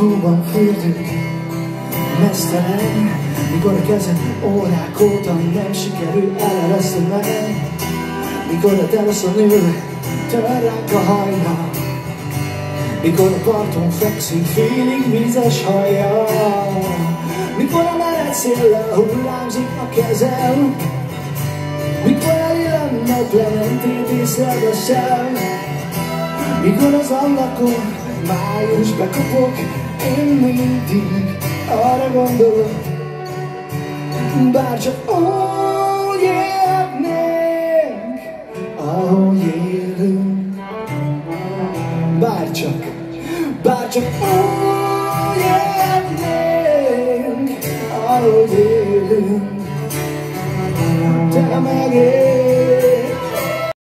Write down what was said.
autóban fürdünk, meztelen, mikor a kezem órák óta nem sikerül elereszteni, mikor a teraszon ül, tör ránk a hajnal, mikor a parton fekszik félig vízes hajjal, mikor a mered széllel hullámzik a kezem, mikor elillannak lementét észreveszem, mikor az ablakon május bekopog, én mindig arra gondolok, bárcsak úgy élnénk, ahogy élünk. Bárcsak úgy élnénk, ahogy élünk. Te meg élünk.